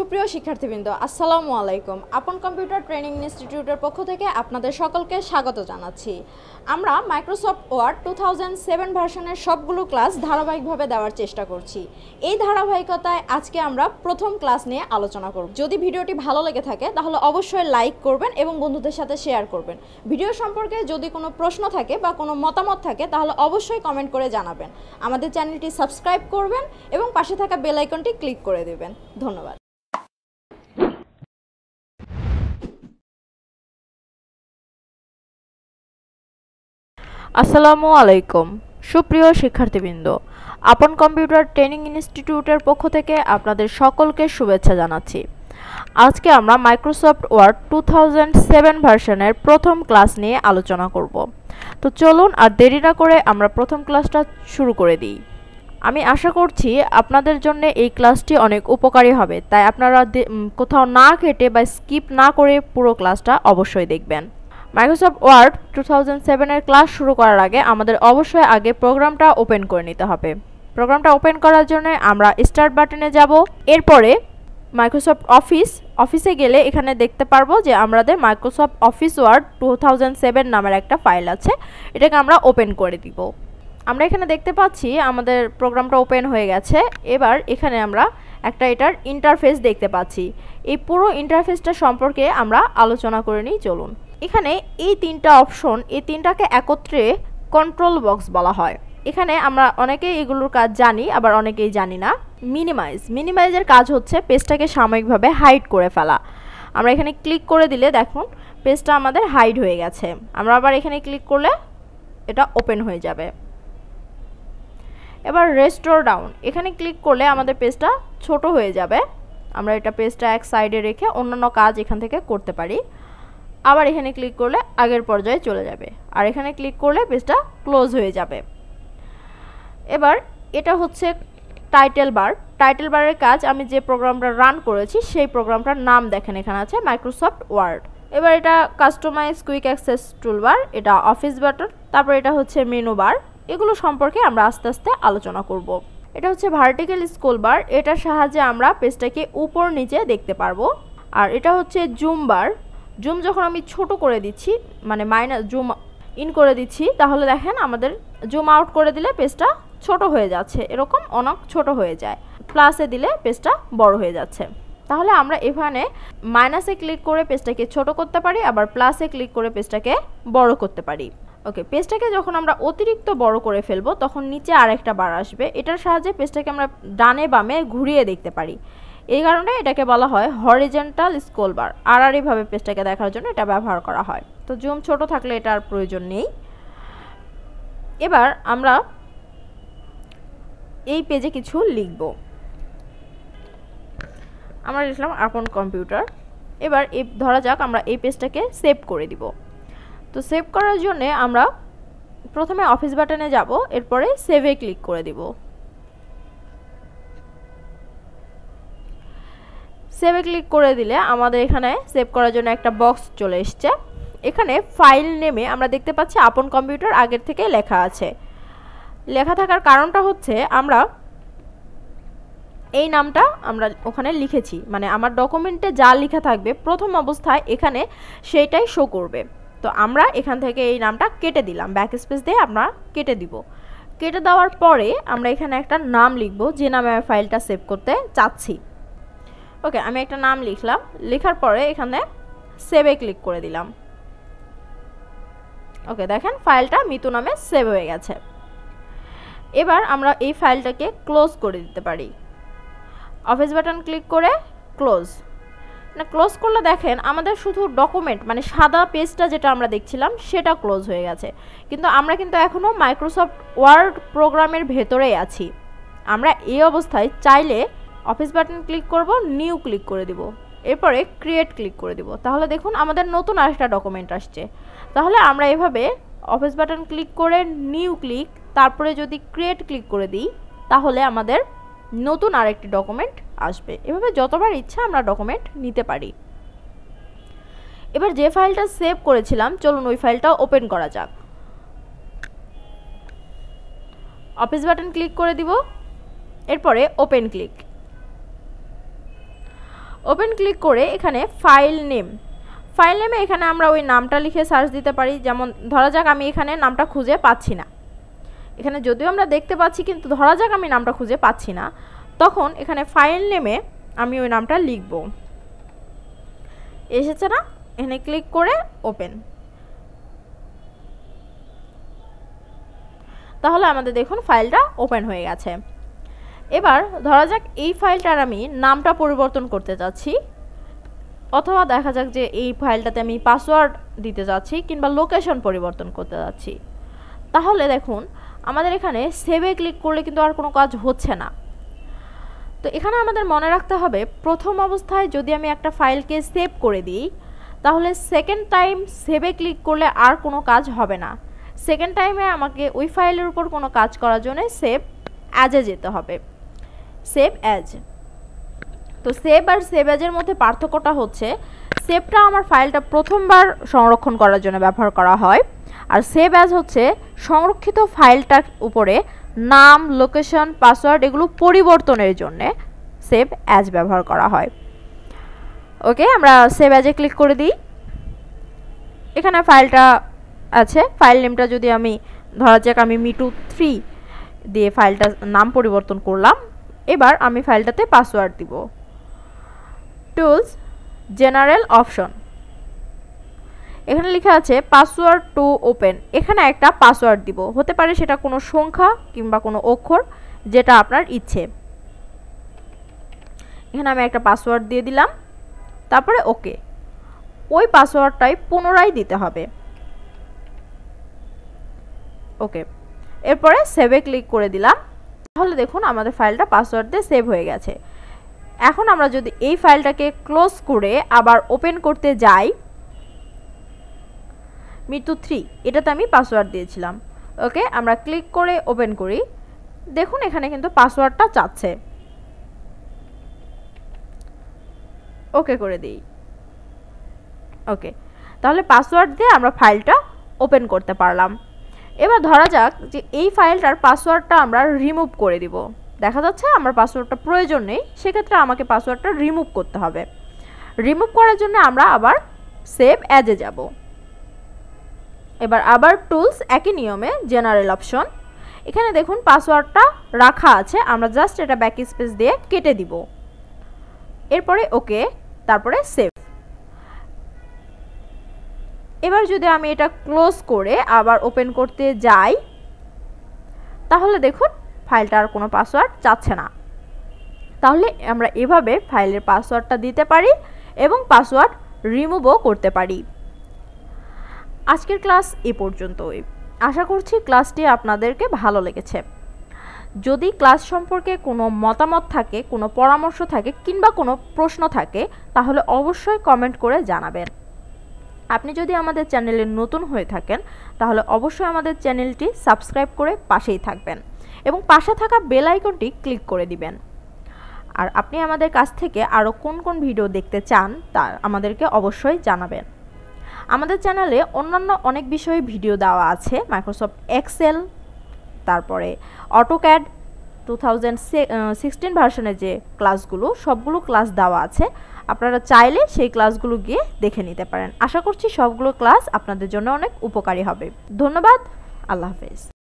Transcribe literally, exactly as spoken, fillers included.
সুপ্রিয় শিক্ষার্থীবৃন্দ আসসালামু আলাইকুম। আপন কম্পিউটার ট্রেনিং ইনস্টিটিউটের পক্ষ থেকে আপনাদের সকলকে স্বাগত জানাচ্ছি। আমরা Microsoft Word two thousand seven ভার্সনের সবগুলো ক্লাস ধারাবাহিকভাবে দেওয়ার চেষ্টা করছি। এই ধারাবাহিকতায় আজকে আমরা প্রথম ক্লাস নিয়ে আলোচনা করব। যদি ভিডিওটি ভালো লেগে থাকে তাহলে অবশ্যই লাইক করবেন এবং বন্ধুদের সাথে শেয়ার করবেন। ভিডিও সম্পর্কে যদি কোনো প্রশ্ন থাকে বা কোনো মতামত থাকে তাহলে অবশ্যই কমেন্ট করে জানাবেন। আমাদের চ্যানেলটি সাবস্ক্রাইব করবেন এবং পাশে থাকা বেল আইকনটি ক্লিক করে দেবেন। ধন্যবাদ। আসসালামু আলাইকুম সুপ্রিয় শিক্ষার্থীবৃন্দ, আপন কম্পিউটার ট্রেনিং ইনস্টিটিউটের পক্ষ থেকে আপনাদের সকলকে শুভেচ্ছা জানাচ্ছি। আজকে আমরা Microsoft Word two thousand seven ভার্সনের প্রথম ক্লাস নিয়ে আলোচনা করব। তো চলুন আর দেরি না করে আমরা প্রথম ক্লাসটা শুরু করে দিই। আমি আশা করছি আপনাদের জন্য এই ক্লাসটি অনেক উপকারী হবে, তাই আপনারা কোথাও না কেটে বা স্কিপ না করে পুরো ক্লাসটা অবশ্যই দেখবেন। মাইক্রোসফট ওয়ার্ড টু থাউজেন্ড সেভেনের ক্লাস শুরু করার আগে আমাদের অবশ্যই আগে প্রোগ্রামটা ওপেন করে নিতে হবে। প্রোগ্রামটা ওপেন করার জন্য আমরা স্টার্ট বাটনে যাব। এরপরে মাইক্রোসফট অফিস অফিসে গেলে এখানে দেখতে পারবো যে আমাদের Microsoft Office Word two thousand seven নামের একটা ফাইল আছে, এটাকে আমরা ওপেন করে দিব। আমরা এখানে দেখতে পাচ্ছি আমাদের প্রোগ্রামটা ওপেন হয়ে গেছে। এবার এখানে আমরা একটা এটার ইন্টারফেস দেখতে পাচ্ছি। এই পুরো ইন্টারফেসটা সম্পর্কে আমরা আলোচনা করে নিই চলুন। এখানে এই তিনটা অপশন, এই তিনটাকে একত্রে কন্ট্রোল বক্স বলা হয়। এখানে আমরা অনেকেই এগুলোর কাজ জানি, আবার অনেকেই জানি না। মিনিমাইজ মিনিমাইজের কাজ হচ্ছে পেজটাকে সাময়িকভাবে হাইড করে ফেলা। আমরা এখানে ক্লিক করে দিলে দেখুন পেজটা আমাদের হাইড হয়ে গেছে। আমরা আবার এখানে ক্লিক করলে এটা ওপেন হয়ে যাবে। এবার রেস্টোর ডাউন, এখানে ক্লিক করলে আমাদের পেজটা ছোট হয়ে যাবে। আমরা এটা পেজটা এক সাইডে রেখে অন্যান্য কাজ এখান থেকে করতে পারি। আবার এখানে ক্লিক করলে আগের পর্যায়ে চলে যাবে, আর এখানে ক্লিক করলে পেজটা ক্লোজ হয়ে যাবে। এবার এটা হচ্ছে টাইটেল বার। টাইটেল বারের কাজ, আমি যে প্রোগ্রামটা রান করেছি সেই প্রোগ্রামটার নাম দেখেন এখানে আছে মাইক্রোসফট ওয়ার্ড। এবার এটা কাস্টমাইজ কুইক অ্যাক্সেস টুলবার, এটা অফিস বাটন, তারপর এটা হচ্ছে মেনু বার। এগুলো সম্পর্কে আমরা আস্তে আস্তে আলোচনা করব। এটা হচ্ছে ভার্টিক্যাল স্ক্রল বার, এটার সাহায্যে আমরা পেজটাকে উপর নিচে দেখতে পারবো। আর এটা হচ্ছে জুম বার। জুম যখন আমি ছোট করে দিচ্ছি, মানে মাইনাস জুম ইন করে দিচ্ছি, তাহলে দেখেন আমাদের জুম আউট করে দিলে পেজটা ছোট হয়ে যাচ্ছে, এরকম অনেক ছোট হয়ে যায়। প্লাসে দিলে পেজটা বড় হয়ে যাচ্ছে। তাহলে আমরা এখানে মাইনাসে ক্লিক করে পেজটাকে ছোট করতে পারি, আবার প্লাসে ক্লিক করে পেজটাকে বড় করতে পারি। ওকে, পেজটাকে যখন আমরা অতিরিক্ত বড় করে ফেলবো তখন নিচে আরেকটা বার আসবে, এটার সাহায্যে পেজটাকে আমরা ডানে বামে ঘুরিয়ে দেখতে পারি। এই কারণে এটাকে বলা হয় হরিজন্টাল স্ক্রল বার। আর আর এইভাবে পেজটাকে দেখার জন্য এটা ব্যবহার করা হয়। তো জুম ছোট থাকলে এটার প্রয়োজন নেই। এবার আমরা এই পেজে কিছু লিখব। আমরা লিখলাম আপন কম্পিউটার। এবার এই ধরা যাক আমরা এই পেজটাকে সেভ করে দিব। তো সেভ করার জন্য আমরা প্রথমে অফিস বাটনে যাব, এরপরে সেভে ক্লিক করে দিব। সেভে ক্লিক করে দিলে আমাদের এখানে সেভ করার জন্য একটা বক্স চলে এসছে। এখানে ফাইল নেমে আমরা দেখতে পাচ্ছি আপন কম্পিউটার আগের থেকে লেখা আছে। লেখা থাকার কারণটা হচ্ছে আমরা এই নামটা আমরা ওখানে লিখেছি, মানে আমার ডকুমেন্টে যা লেখা থাকবে প্রথম অবস্থায় এখানে সেইটাই শো করবে। তো আমরা এখান থেকে এই নামটা কেটে দিলাম, ব্যাক স্পেস দিয়ে আমরা কেটে দিব। কেটে দেওয়ার পরে আমরা এখানে একটা নাম লিখব যে নামে আমি ফাইলটা সেভ করতে চাচ্ছি। ওকে, আমি একটা নাম লিখলাম। লেখার পরে এখানে সেভে ক্লিক করে দিলাম। ওকে, দেখেন ফাইলটা মিতু নামে সেভ হয়ে গেছে। এবার আমরা এই ফাইলটাকে ক্লোজ করে দিতে পারি। অফিস বাটন ক্লিক করে ক্লোজ। না, ক্লোজ করলে দেখেন আমাদের শুধু ডকুমেন্ট মানে সাদা পেজটা যেটা আমরা দেখছিলাম সেটা ক্লোজ হয়ে গেছে, কিন্তু আমরা কিন্তু এখনও মাইক্রোসফট ওয়ার্ড প্রোগ্রামের ভেতরেই আছি। আমরা এই অবস্থায় চাইলে অফিস বাটন ক্লিক করব, নিউ ক্লিক করে দিব, এরপরে ক্রিয়েট ক্লিক করে দিব। তাহলে দেখুন আমাদের নতুন আরেকটা ডকুমেন্ট আসছে। তাহলে আমরা এভাবে অফিস বাটন ক্লিক করে নিউ ক্লিক, তারপরে যদি ক্রিয়েট ক্লিক করে দিই তাহলে আমাদের নতুন আরেকটি ডকুমেন্ট আসবে। এভাবে যতবার ইচ্ছা আমরা ডকুমেন্ট নিতে পারি। এবার যে ফাইলটা সেভ করেছিলাম চলুন ওই ফাইলটা ওপেন করা যাক। অফিস বাটন ক্লিক করে দিব, এরপরে ওপেন ক্লিক। ওপেন ক্লিক করে এখানে ফাইল নেম, ফাইল নেমে এখানে আমরা ওই নামটা লিখে সার্চ দিতে পারি। যেমন ধরা যাক আমি এখানে নামটা খুঁজে পাচ্ছি না, এখানে যদিও আমরা দেখতে পাচ্ছি কিন্তু ধরা যাক আমি নামটা খুঁজে পাচ্ছি না, তখন এখানে ফাইল নেমে আমি ওই নামটা লিখব। এসেছে না, এখানে ক্লিক করে ওপেন। তাহলে আমাদের দেখুন ফাইলটা ওপেন হয়ে গেছে। এবার ধরা যাক এই ফাইলটার আমি নামটা পরিবর্তন করতে যাচ্ছি, অথবা দেখা যাক যে এই ফাইলটাতে আমি পাসওয়ার্ড দিতে যাচ্ছি কিংবা লোকেশন পরিবর্তন করতে যাচ্ছি। তাহলে দেখুন আমাদের এখানে সেভে ক্লিক করলে কিন্তু আর কোনো কাজ হচ্ছে না। তো এখানে আমাদের মনে রাখতে হবে প্রথম অবস্থায় যদি আমি একটা ফাইলকে সেভ করে দিই তাহলে সেকেন্ড টাইম সেভে ক্লিক করলে আর কোনো কাজ হবে না। সেকেন্ড টাইমে আমাকে ওই ফাইলের উপর কোনো কাজ করার জন্য সেভ অ্যাজে যেতে হবে, সেভ অ্যাজ। তো সেভ আর সেভ অ্যাজের মধ্যে পার্থক্যটা হচ্ছে সেভটা আমার ফাইলটা প্রথমবার সংরক্ষণ করার জন্য ব্যবহার করা হয়, আর সেভ অ্যাজ হচ্ছে সংরক্ষিত ফাইলটার উপরে নাম, লোকেশন, পাসওয়ার্ড এগুলো পরিবর্তনের জন্য সেভ অ্যাজ ব্যবহার করা হয়। ওকে, আমরা সেভ অ্যাজে ক্লিক করে দিই। এখানে ফাইলটা আছে, ফাইল নেমটা যদি আমি ধরা যাক আমি মিটু থ্রি দিয়ে ফাইলটা নাম পরিবর্তন করলাম। এবার আমি ফাইলটাতে পাসওয়ার্ড দিব। টুলস, জেনারেল অপশন, এখানে লেখা আছে পাসওয়ার্ড টু ওপেন। এখানে একটা পাসওয়ার্ড দিব, হতে পারে সেটা কোনো সংখ্যা কিংবা কোনো অক্ষর, যেটা আপনার ইচ্ছে। এখানে আমি একটা পাসওয়ার্ড দিয়ে দিলাম, তারপরে ওকে। ওই পাসওয়ার্ডটাই পুনরায় দিতে হবে। ওকে, এরপরে সেভে ক্লিক করে দিলাম। তাহলে দেখুন আমাদের ফাইলটা পাসওয়ার্ড দিয়ে সেভ হয়ে গেছে। এখন আমরা যদি এই ফাইলটাকে ক্লোজ করে আবার ওপেন করতে যাই, মিটু থ্রি এটাতে আমি পাসওয়ার্ড দিয়েছিলাম। ওকে, আমরা ক্লিক করে ওপেন করি। দেখুন এখানে কিন্তু পাসওয়ার্ডটা চাচ্ছে। ওকে করে দিই। ওকে, তাহলে পাসওয়ার্ড দিয়ে আমরা ফাইলটা ওপেন করতে পারলাম। এবার ধরা যাক যে এই ফাইলটার পাসওয়ার্ডটা আমরা রিমুভ করে দিব। দেখা যাচ্ছে আমার পাসওয়ার্ডটা প্রয়োজন নেই, সেক্ষেত্রে আমাকে পাসওয়ার্ডটা রিমুভ করতে হবে। রিমুভ করার জন্য আমরা আবার সেভ অ্যাজে যাব। এবার আবার টুলস, একই নিয়মে জেনারেল অপশন। এখানে দেখুন পাসওয়ার্ডটা রাখা আছে, আমরা জাস্ট এটা ব্যাক স্পেস দিয়ে কেটে দিব। এরপরে ওকে, তারপরে সেভ। এবার যদি আমি এটা ক্লোজ করে আবার ওপেন করতে যাই তাহলে দেখুন ফাইলটার কোনো পাসওয়ার্ড চাচ্ছে না। তাহলে আমরা এভাবে ফাইলের পাসওয়ার্ডটা দিতে পারি এবং পাসওয়ার্ড রিমুভও করতে পারি। আজকের ক্লাস এ পর্যন্তই। আশা করছি ক্লাসটি আপনাদেরকে ভালো লেগেছে। যদি ক্লাস সম্পর্কে কোনো মতামত থাকে, কোনো পরামর্শ থাকে কিংবা কোনো প্রশ্ন থাকে তাহলে অবশ্যই কমেন্ট করে জানাবেন। আপনি যদি আমাদের চ্যানেলে নতুন হয়ে থাকেন তাহলে অবশ্যই আমাদের চ্যানেলটি সাবস্ক্রাইব করে পাশেই থাকবেন এবং পাশে থাকা বেল আইকনটি ক্লিক করে দিবেন। আর আপনি আমাদের কাছ থেকে আরও কোন কোন ভিডিও দেখতে চান তা আমাদেরকে অবশ্যই জানাবেন। আমাদের চ্যানেলে অন্যান্য অনেক বিষয়ে ভিডিও দেওয়া আছে, মাইক্রোসফট এক্সেল, তারপরে অটোক্যাড টু থাউজেন্ড সিক্সটিন ভার্সনের যে ক্লাসগুলো সবগুলো ক্লাস দেওয়া আছে। আপনারা চাইলে সেই ক্লাসগুলো গিয়ে দেখে নিতে পারেন। আশা করছি সবগুলো ক্লাস আপনাদের জন্য অনেক উপকারী হবে। ধন্যবাদ, আল্লাহ হাফেজ।